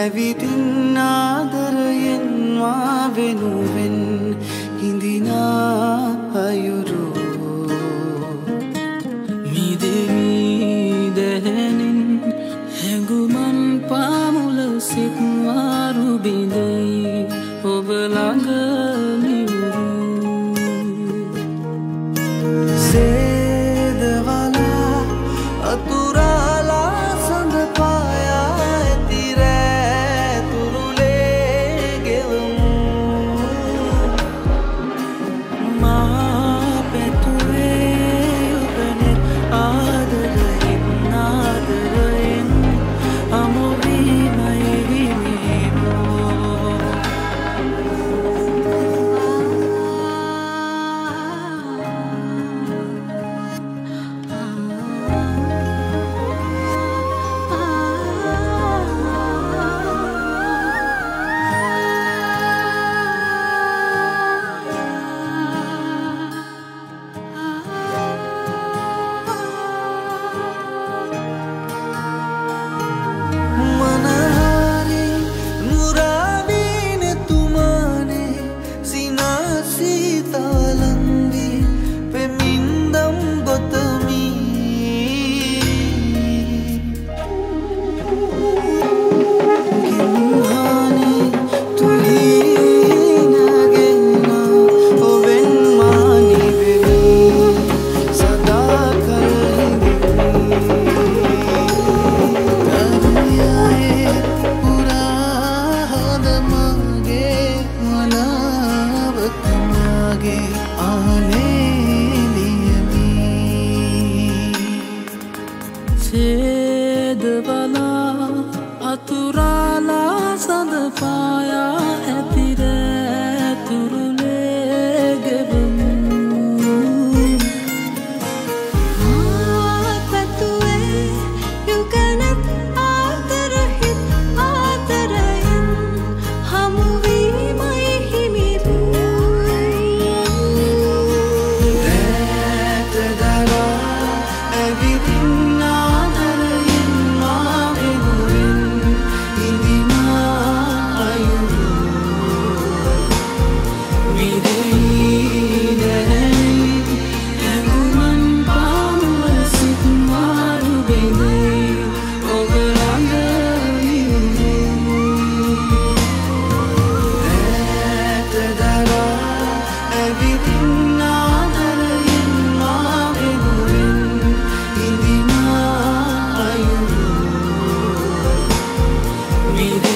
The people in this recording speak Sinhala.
ඇවිදින් ආදරයෙන් මා වෙනුවෙන් හිඳිනා අයුරු මිදෙවි දැහැනින් හැඟුමන් පාමුල සිත් මාරු බිඳයි ඔබ ළඟ නිවුරු සේදවලා අතුරාලා සඳ පායා ඇති රෑ තුරුලේ ගෙවමු මා පැතුවේ ඔබනෙත් ආදරයෙන් ආදරයෙන් අමුවීමයි හිමිමෝ සේදවලා අතුරාලා සඳ පායා ඇති රෑ තුරුලේ ගෙවමු මා පැතුවේ යුගනත් ආදරහිත් ආදරයෙන් හමුවීමයි හිමිරු රැට දරා ඇවිදින් ආදරයෙන් මා වෙනුවෙන් හිඳිනා අයුරු මිදෙයි දැහැනින් හැඟුමන් පාමුල සිත් මාරු බිඳයි ඔබ ළඟ නිවුරු රැට දරා ඇවිදින් ආදරයෙන් මා වෙනුවෙන් හිඳිනා අයුරු මිදෙයි